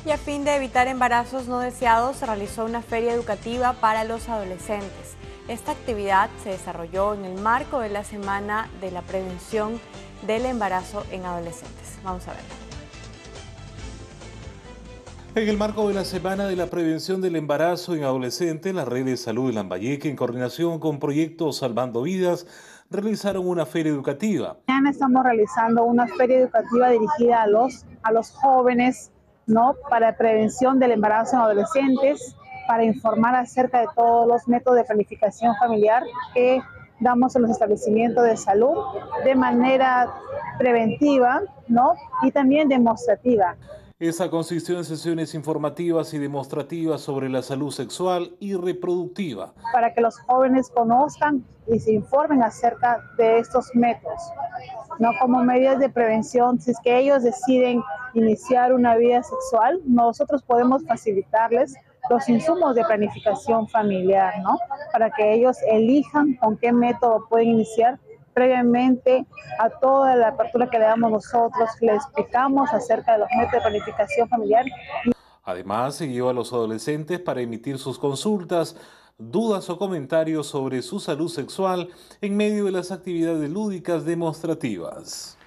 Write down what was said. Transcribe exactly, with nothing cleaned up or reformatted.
Y a fin de evitar embarazos no deseados, se realizó una feria educativa para los adolescentes. Esta actividad se desarrolló en el marco de la Semana de la Prevención del Embarazo en Adolescentes. Vamos a verlo. En el marco de la Semana de la Prevención del Embarazo en Adolescentes, la Red de Salud de Lambayeque, en coordinación con Proyectos Salvando Vidas, realizaron una feria educativa. Mañana estamos realizando una feria educativa dirigida a los, a los jóvenes, ¿no? Para prevención del embarazo en adolescentes, para informar acerca de todos los métodos de planificación familiar que damos en los establecimientos de salud de manera preventiva, ¿no? Y también demostrativa. Esta consistió en sesiones informativas y demostrativas sobre la salud sexual y reproductiva. Para que los jóvenes conozcan y se informen acerca de estos métodos, no como medidas de prevención. Si es que ellos deciden iniciar una vida sexual, nosotros podemos facilitarles los insumos de planificación familiar, ¿no? Para que ellos elijan con qué método pueden iniciar. Previamente a toda la apertura que le damos nosotros, le explicamos acerca de los métodos de planificación familiar. Además, se guió a los adolescentes para emitir sus consultas, dudas o comentarios sobre su salud sexual en medio de las actividades lúdicas demostrativas.